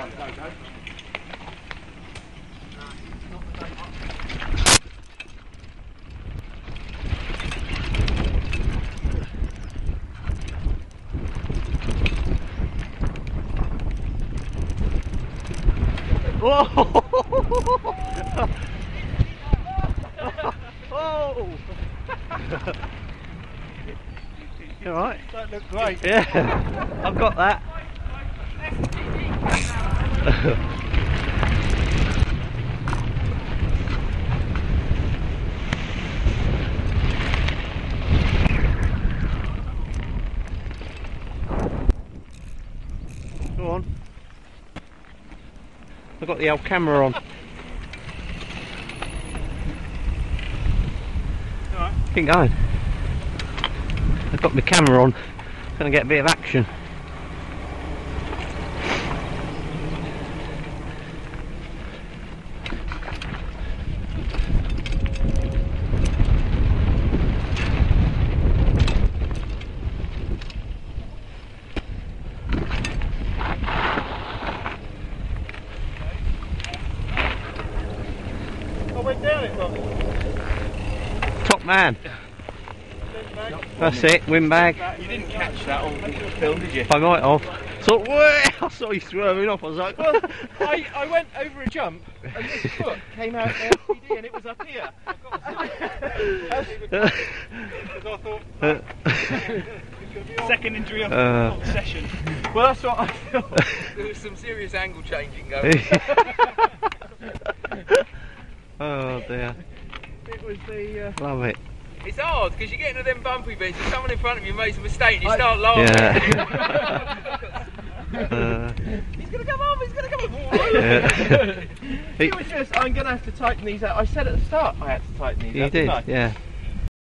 Whoa! Oh! You alright? That looked great. Yeah, I've got that. Go on. I've got the old camera on. Alright. Keep going. I've got my camera on. Gonna get a bit of action. I went down it, Bob. Top man. That's it, windbag. You didn't catch that on film, did you? I might have. So, I saw you swerving off. I was like, Well, I went over a jump and this foot came out LCD and it was up here. I've got to say. Because I thought, second injury of the session. Well, that's what I thought. There was some serious angle changing going. Oh dear. It was the... Love it. It's hard because you get into them bumpy bits and someone in front of you makes a mistake and you start laughing. Yeah. He's going to come off, he's going to come off. Yeah. It was just, I'm going to have to tighten these out. I said at the start I had to tighten these out. You did, didn't I? yeah.